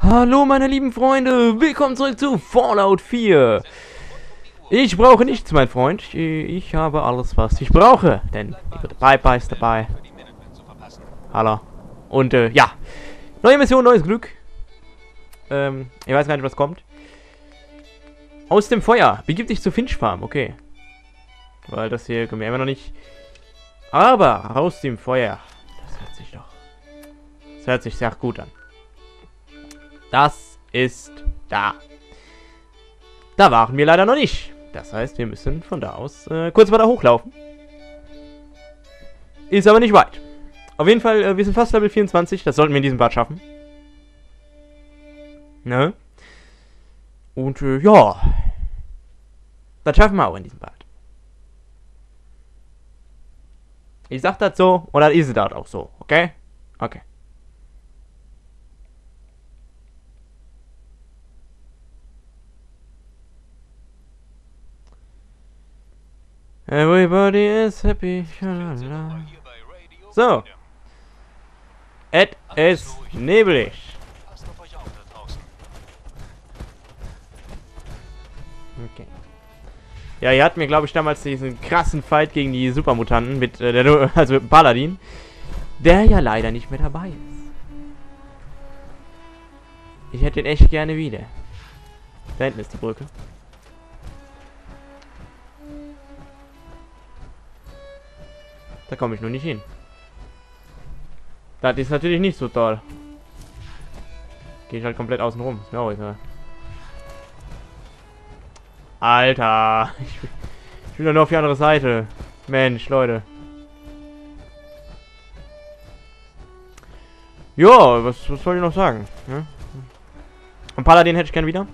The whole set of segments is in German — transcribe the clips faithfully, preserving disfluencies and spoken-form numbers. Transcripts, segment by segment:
Hallo meine lieben Freunde, willkommen zurück zu Fallout vier. Ich brauche nichts, mein Freund. Ich habe alles, was ich brauche. Denn die gute Piper ist dabei. Hallo. Und äh, ja, neue Mission, neues Glück. Ähm, ich weiß gar nicht, was kommt. Aus dem Feuer. Begib dich zur Finch Farm, okay. Weil das hier können wir immer noch nicht. Aber aus dem Feuer. Das hört sich doch. Das hört sich sehr gut an. Das ist da. Da waren wir leider noch nicht. Das heißt, wir müssen von da aus äh, kurz weiter hochlaufen. Ist aber nicht weit. Auf jeden Fall, äh, wir sind fast Level vierundzwanzig. Das sollten wir in diesem Part schaffen. Ne? Und äh, ja. Das schaffen wir auch in diesem Part. Ich sag das so, oder ist es das auch so, okay? Okay. Everybody is happy. So. Es ist nebelig. Okay. Ja, ihr hatten mir, glaube ich, damals diesen krassen Fight gegen die Supermutanten mit, äh, der, also mit dem Paladin, der ja leider nicht mehr dabei ist. Ich hätte ihn echt gerne wieder. Da hinten ist die Brücke. Da komme ich nur nicht hin. Das ist natürlich nicht so toll. Gehe ich halt komplett außen rum. Ist mir auch egal. Alter. Ich will, ich will doch nur auf die andere Seite. Mensch, Leute. Ja, was, was soll ich noch sagen? Ja? Und Paladin hätte ich gern wieder.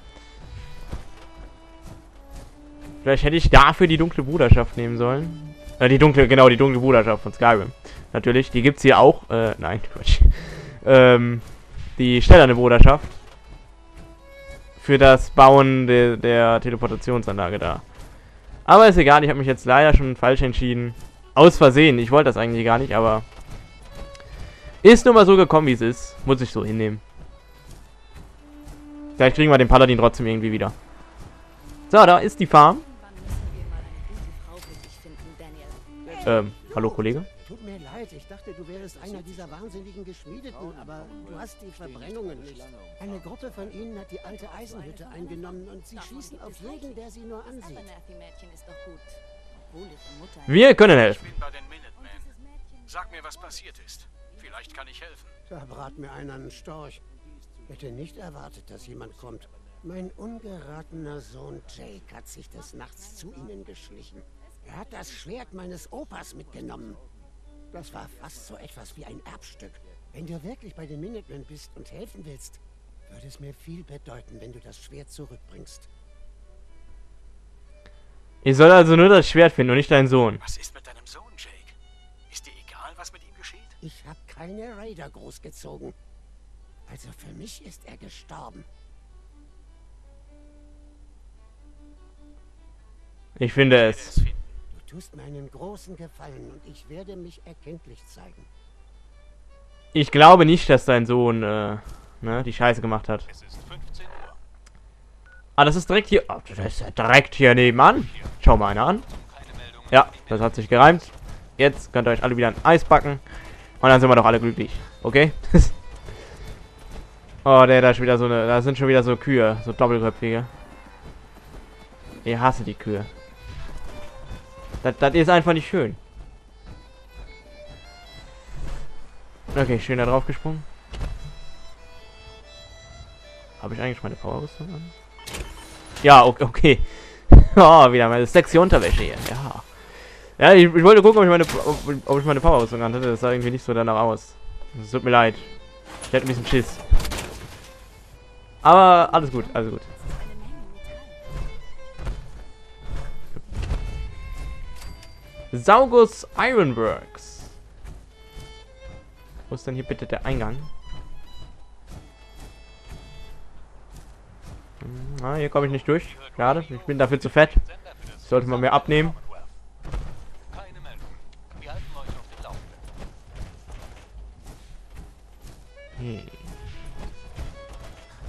Vielleicht hätte ich dafür die dunkle Bruderschaft nehmen sollen. Äh, die dunkle, genau, die dunkle Bruderschaft von Skyrim. Natürlich, die gibt's hier auch. Äh, nein, Quatsch. ähm, die stellerne Bruderschaft. Für das Bauen de, der Teleportationsanlage da. Aber ist egal, ich habe mich jetzt leider schon falsch entschieden. Aus Versehen, ich wollte das eigentlich gar nicht, aber... Ist nun mal so gekommen, wie es ist. Muss ich so hinnehmen. Vielleicht kriegen wir den Paladin trotzdem irgendwie wieder. So, da ist die Farm. Ähm, hallo Kollege? Tut mir leid, ich dachte, du wärst einer dieser wahnsinnigen Geschmiedeten, aber du hast die Verbrennungen nicht. Eine Gruppe von ihnen hat die alte Eisenhütte eingenommen und sie schießen auf jeden, der sie nur ansieht. Wir können helfen. Ich bin bei den Minutemen. Sag mir, was passiert ist. Vielleicht kann ich helfen. Da brat mir einer einen Storch. Hätte nicht erwartet, dass jemand kommt. Mein ungeratener Sohn Jake hat sich des Nachts zu ihnen geschlichen. Er hat das Schwert meines Opas mitgenommen. Das war fast so etwas wie ein Erbstück. Wenn du wirklich bei den Minutemen bist und helfen willst, würde es mir viel bedeuten, wenn du das Schwert zurückbringst. Ich soll also nur das Schwert finden und nicht deinen Sohn. Was ist mit deinem Sohn, Jake? Ist dir egal, was mit ihm geschieht? Ich habe keine Raider großgezogen. Also für mich ist er gestorben. Ich finde es. Du tust mir einen großen Gefallen und ich werde mich erkenntlich zeigen. Ich glaube nicht, dass dein Sohn äh, ne, die Scheiße gemacht hat. Es ist fünfzehn Uhr. Ah, das ist direkt hier. Oh, das ist ja direkt hier nebenan. Schau mal einer an. Ja, das hat sich gereimt. Jetzt könnt ihr euch alle wieder ein Eis backen. Und dann sind wir doch alle glücklich. Okay? Oh, der, da ist wieder so eine. Da sind schon wieder so Kühe. So doppelköpfige. Ich hasse die Kühe. Das, das ist einfach nicht schön. Okay, schön da drauf gesprungen. Habe ich eigentlich meine Powerrüstung an? Ja, okay. okay. Oh, wieder meine sexy Unterwäsche hier. Ja. Ja, ich, ich wollte gucken, ob ich meine, ob, ob ich meine Powerrüstung an hatte. Das sah irgendwie nicht so danach aus. Es tut mir leid. Ich hatte ein bisschen Schiss. Aber alles gut, alles gut. Saugus Ironworks. Wo ist denn hier bitte der Eingang? Ah, hier komme ich nicht durch. Schade, ich bin dafür zu fett. Sollte man mir abnehmen. Keine Meldung. Wir halten euch auf dem Laufenden. Hm.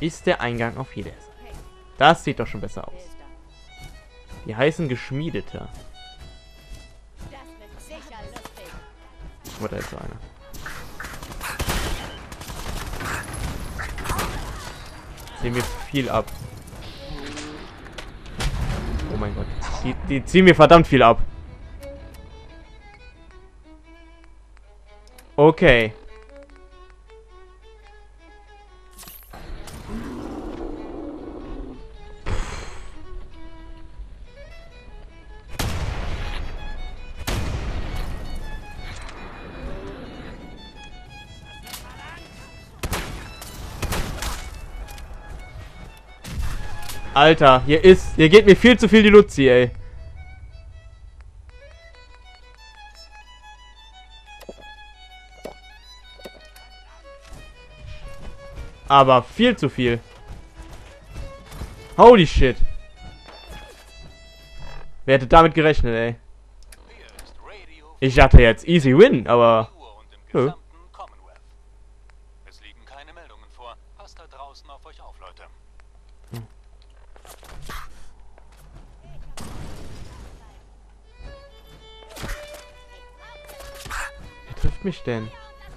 ist der Eingang auf jeder Seite. Das sieht doch schon besser aus. Die heißen Geschmiedete. Oh, da ist so einer. Ziehen mir viel ab. Oh mein Gott. Die, die ziehen mir verdammt viel ab. Okay. Alter, hier ist... Hier geht mir viel zu viel die Luzi, ey. Aber viel zu viel. Holy shit. Wer hätte damit gerechnet, ey? Ich dachte jetzt easy win, aber... Nö. Es liegen keine Meldungen vor. Passt da draußen auf euch auf, Leute. Wer trifft mich denn?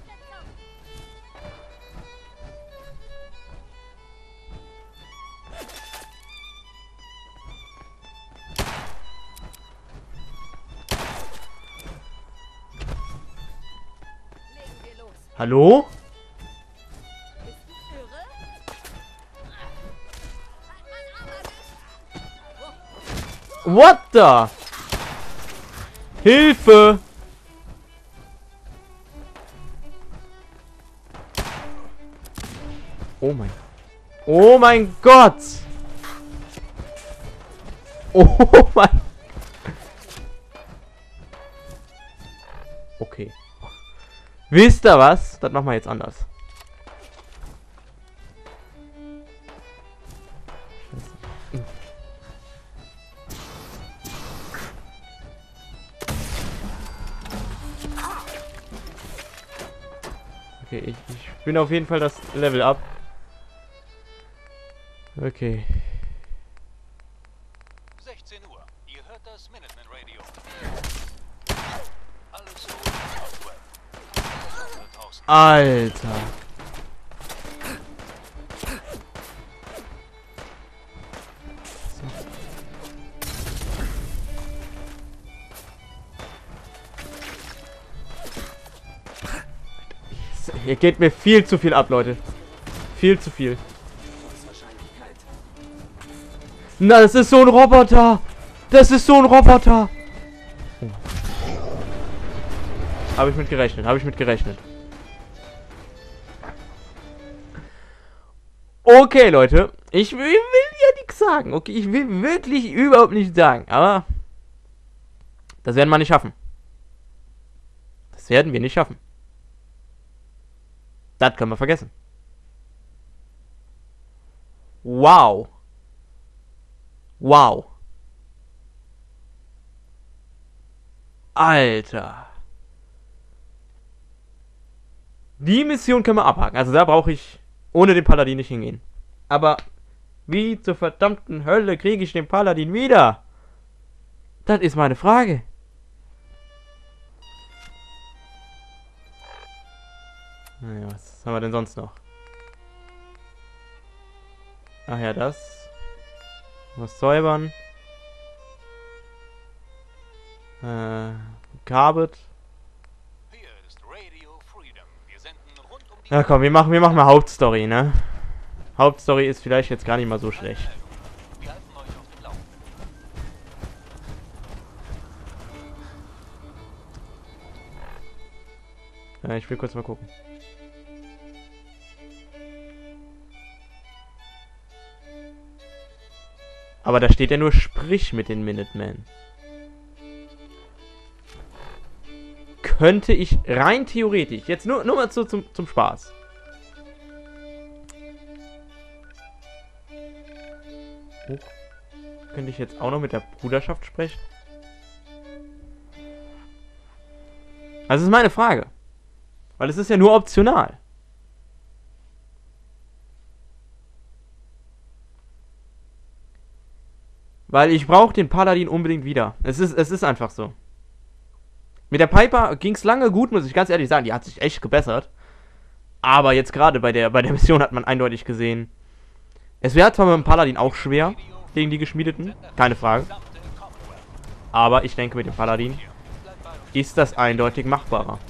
Hallo? What the? Hilfe! Oh mein... Oh mein Gott! Oh mein... Okay. Wisst ihr was? Das machen wir jetzt anders. Okay, ich, ich bin auf jeden Fall das Level up. Okay. sechzehn Uhr. Ihr hört das Minuteman Radio. Alles so. Alter. Hier geht mir viel zu viel ab, Leute. Viel zu viel. Na, das ist so ein Roboter. Das ist so ein Roboter. Oh. Habe ich mit gerechnet. Habe ich mit gerechnet. Okay, Leute. Ich will, will ja nichts sagen. Okay, ich will wirklich überhaupt nichts sagen. Aber das werden wir nicht schaffen. Das werden wir nicht schaffen. Das können wir vergessen. Wow. Wow. Alter. Die Mission können wir abhaken. Also da brauche ich ohne den Paladin nicht hingehen. Aber wie zur verdammten Hölle kriege ich den Paladin wieder? Das ist meine Frage. Naja, was haben wir denn sonst noch? Ach ja, das. Was säubern. Äh, Carbet. Ja komm, wir machen, wir machen mal Hauptstory, ne? Hauptstory ist vielleicht jetzt gar nicht mal so schlecht. Ja, ich will kurz mal gucken. Aber da steht ja nur sprich mit den Minutemen. Könnte ich rein theoretisch, jetzt nur, nur mal so zum, zum Spaß. Oh. Könnte ich jetzt auch noch mit der Bruderschaft sprechen? Also das ist meine Frage. Weil es ist ja nur optional. Weil ich brauche den Paladin unbedingt wieder. Es ist, es ist einfach so. Mit der Piper ging es lange gut, muss ich ganz ehrlich sagen. Die hat sich echt gebessert. Aber jetzt gerade bei der, bei der Mission hat man eindeutig gesehen, es wäre zwar mit dem Paladin auch schwer, gegen die Geschmiedeten. Keine Frage. Aber ich denke, mit dem Paladin ist das eindeutig machbarer.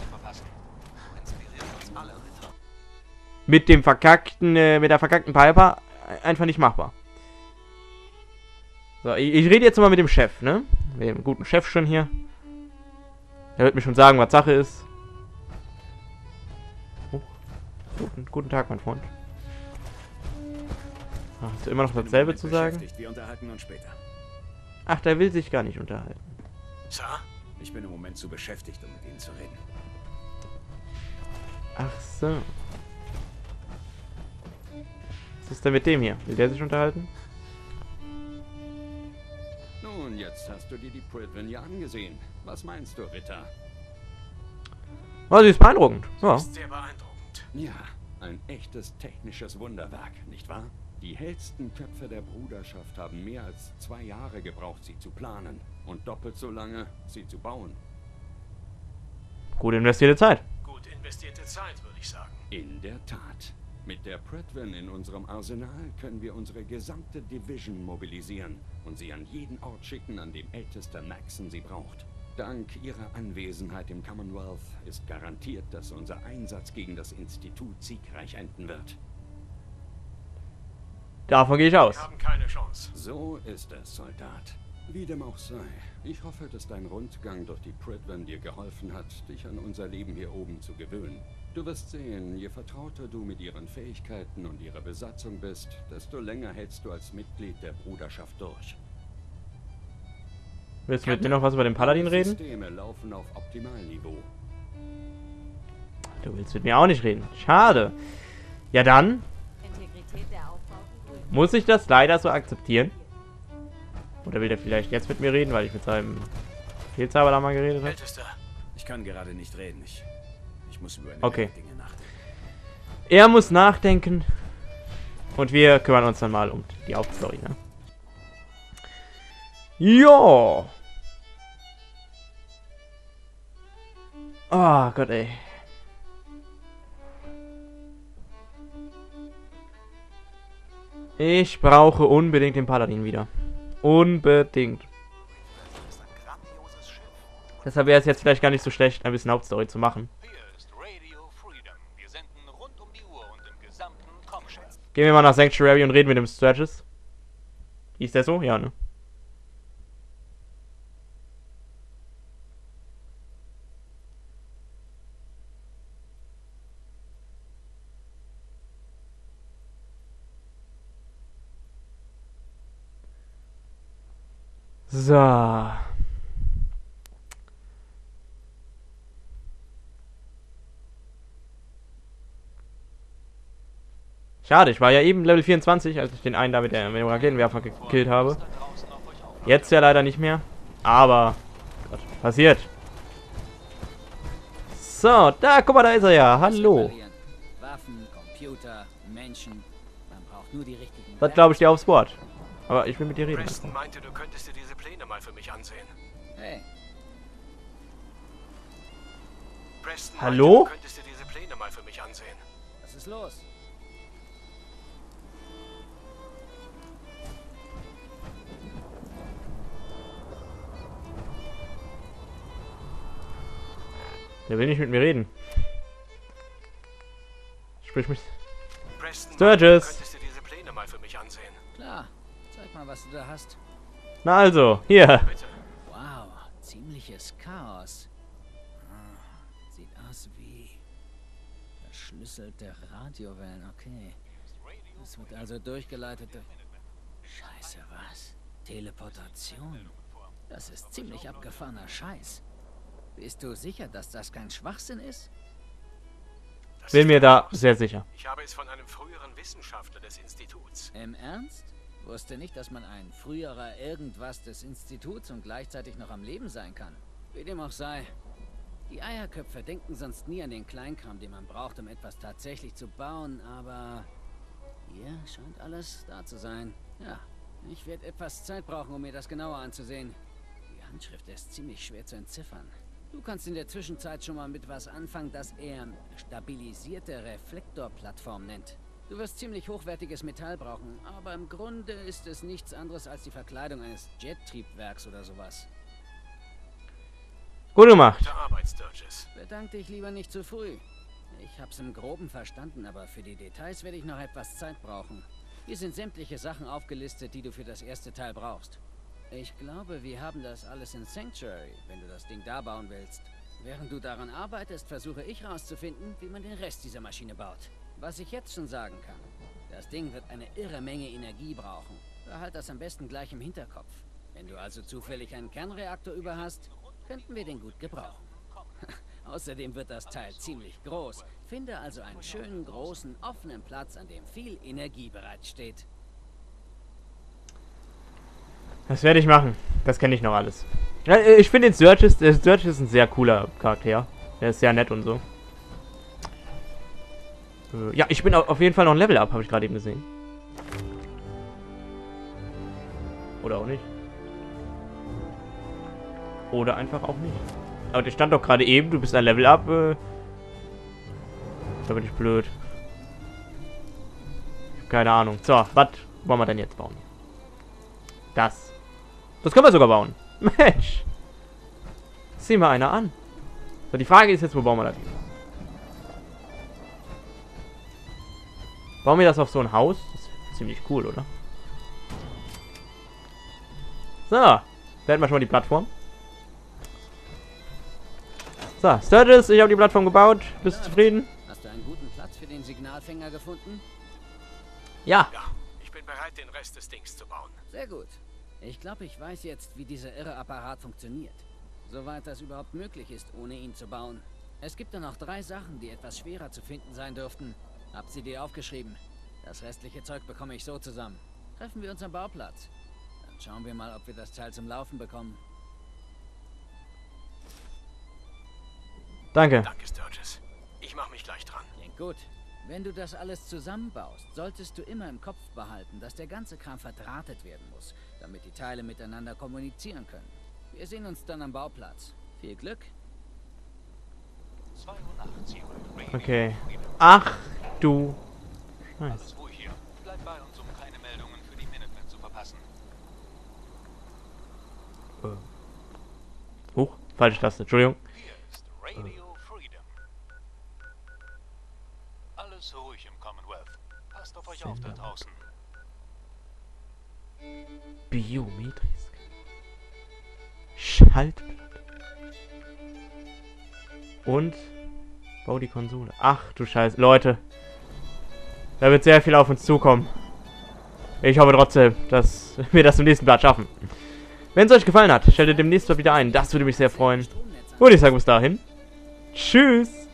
Mit dem verkackten, äh, mit der verkackten Piper einfach nicht machbar. So, ich, ich rede jetzt mal mit dem Chef, ne? Mit dem guten Chef schon hier. Der wird mir schon sagen, was Sache ist. Oh, guten, guten Tag, mein Freund. Ach, hast du immer noch dasselbe zu sagen? Wir unterhalten uns später. Ach, der will sich gar nicht unterhalten. Sir? Ich bin im Moment zu beschäftigt, um mit Ihnen zu reden. Ach so. Was ist denn mit dem hier? Will der sich unterhalten? Nun, jetzt hast du dir die Pridwen ja angesehen. Was meinst du, Ritter? Oh, sie ist beeindruckend. Ja. Ist sehr beeindruckend. Ja, ein echtes technisches Wunderwerk, nicht wahr? Die hellsten Köpfe der Bruderschaft haben mehr als zwei Jahre gebraucht, sie zu planen. Und doppelt so lange, sie zu bauen. Gut investierte Zeit. Gut investierte Zeit, würde ich sagen. In der Tat. Mit der Pridwen in unserem Arsenal können wir unsere gesamte Division mobilisieren und sie an jeden Ort schicken, an dem ältester Maxon sie braucht. Dank ihrer Anwesenheit im Commonwealth ist garantiert, dass unser Einsatz gegen das Institut siegreich enden wird. Davon gehe ich aus. Wir haben keine Chance. So ist es, Soldat. Wie dem auch sei, ich hoffe, dass dein Rundgang durch die Pridwen dir geholfen hat, dich an unser Leben hier oben zu gewöhnen. Du wirst sehen, je vertrauter du mit ihren Fähigkeiten und ihrer Besatzung bist, desto länger hältst du als Mitglied der Bruderschaft durch. Willst du mit mir noch was über den Paladin Alle reden? Systeme laufen auf Optimalniveau. Du willst mit mir auch nicht reden. Schade. Ja dann muss ich das leider so akzeptieren. Oder will der vielleicht jetzt mit mir reden, weil ich mit seinem Befehlshaber da mal geredet habe? Ältester. Ich kann gerade nicht reden. Ich, ich muss über eine Okay. Menge Dinge nachdenken. Er muss nachdenken. Und wir kümmern uns dann mal um die Hauptstory, ne? Ja. Oh Gott, ey. Ich brauche unbedingt den Paladin wieder. Unbedingt. Deshalb wäre es jetzt vielleicht gar nicht so schlecht, ein bisschen Hauptstory zu machen. Hier ist Radio Freedom. Wir senden rund um die Uhr und im gesamten Comshare. Gehen wir mal nach Sanctuary und reden mit dem Sturgis. Ist der so? Ja, ne? So. Schade, ich war ja eben Level vierundzwanzig, als ich den einen da mit, der, mit dem Raketenwerfer gekillt habe. Jetzt ja leider nicht mehr. Aber, Gott, passiert. So, da, guck mal, da ist er ja. Hallo. Waffen, Computer, Menschen. Man braucht nur die richtigen. Das glaube ich dir aufs Wort. Aber ich will mit dir reden. Preston meinte, du könntest dir diese Pläne mal für mich ansehen. Hey, Preston Hallo? meinte, du könntest dir diese Pläne mal für mich ansehen. was ist los? Der will nicht mit mir reden. Sprich mich. Preston Sturgis. meinte, du könntest dir diese Pläne mal für mich ansehen. Klar, zeig mal, was du da hast. Na also, hier. Bitte. Wow, ziemliches Chaos. Ah, sieht aus wie verschlüsselte Radiowellen, okay. Es wird also durchgeleitet durch... Scheiße, was? Teleportation? Das ist ziemlich abgefahrener Scheiß. Bist du sicher, dass das kein Schwachsinn ist? Das Bin ist mir da heraus. sehr sicher. Ich habe es von einem früheren Wissenschaftler des Instituts. Im Ernst? Wusste nicht, dass man ein früherer Irgendwas des Instituts und gleichzeitig noch am Leben sein kann. Wie dem auch sei. Die Eierköpfe denken sonst nie an den Kleinkram, den man braucht, um etwas tatsächlich zu bauen, aber hier scheint alles da zu sein. Ja, Ich werde etwas Zeit brauchen, um mir das genauer anzusehen. Die Handschrift ist ziemlich schwer zu entziffern. Du kannst in der Zwischenzeit schon mal mit was anfangen, das er stabilisierte Reflektorplattform nennt. Du wirst ziemlich hochwertiges Metall brauchen, aber im Grunde ist es nichts anderes als die Verkleidung eines Jet-Triebwerks oder sowas. Gut gemacht. Gute Arbeit, Sturgis. Bedank dich lieber nicht zu früh. Ich hab's im Groben verstanden, aber für die Details werde ich noch etwas Zeit brauchen. Hier sind sämtliche Sachen aufgelistet, die du für das erste Teil brauchst. Ich glaube, wir haben das alles in Sanctuary, wenn du das Ding da bauen willst. Während du daran arbeitest, versuche ich herauszufinden, wie man den Rest dieser Maschine baut. Was ich jetzt schon sagen kann, das Ding wird eine irre Menge Energie brauchen. Behalt das am besten gleich im Hinterkopf. Wenn du also zufällig einen Kernreaktor über hast, könnten wir den gut gebrauchen. Außerdem wird das Teil ziemlich groß. Finde also einen schönen, großen, offenen Platz, an dem viel Energie bereitsteht. Das werde ich machen. Das kenne ich noch alles. Ja, ich finde den Sturgis, der Sturgis ist ein sehr cooler Charakter. Der ist sehr nett und so. Äh, ja, ich bin auf jeden Fall noch ein Level up, habe ich gerade eben gesehen. Oder auch nicht. Oder einfach auch nicht. Aber der stand doch gerade eben, du bist ein Level up. Äh, da bin ich blöd. Keine Ahnung. So, was wollen wir denn jetzt bauen? Das. Das können wir sogar bauen. Mensch. Sieh mal einer an. So, die Frage ist jetzt, wo bauen wir das hier? Bauen wir das auf so ein Haus? Das ist ziemlich cool, oder? So. Da hätten wir schon mal die Plattform. So, Sturgis, ich habe die Plattform gebaut. Bist du zufrieden? Hast du einen guten Platz für den Signalfänger gefunden? Ja. Ja, ich bin bereit, den Rest des Dings zu bauen. Sehr gut. Ich glaube, ich weiß jetzt, wie dieser irre Apparat funktioniert. Soweit das überhaupt möglich ist, ohne ihn zu bauen. Es gibt dann noch drei Sachen, die etwas schwerer zu finden sein dürften. Hab sie dir aufgeschrieben. Das restliche Zeug bekomme ich so zusammen. Treffen wir uns am Bauplatz. Dann schauen wir mal, ob wir das Teil zum Laufen bekommen. Danke. Danke, Sturgis. Ich mache mich gleich dran. Klingt gut. Wenn du das alles zusammenbaust, solltest du immer im Kopf behalten, dass der ganze Kram verdrahtet werden muss, damit die Teile miteinander kommunizieren können. Wir sehen uns dann am Bauplatz. Viel Glück. Okay. Ach, du. Nice. Alles ruhig hier. Bleib bei uns, um keine Meldungen für die Minutemen zu verpassen. Äh. Huch, falsche Taste, Entschuldigung. Hier ist Radio Freedom. Alles ruhig im Commonwealth. Passt auf euch auf da draußen. Biometrisch. Schaltblatt. Und bau die Konsole. Ach du Scheiße. Leute. Da wird sehr viel auf uns zukommen. Ich hoffe trotzdem, dass wir das zum nächsten Blatt schaffen. Wenn es euch gefallen hat, schaltet demnächst mal wieder ein. Das würde mich sehr freuen. Und ich sage bis dahin. Tschüss.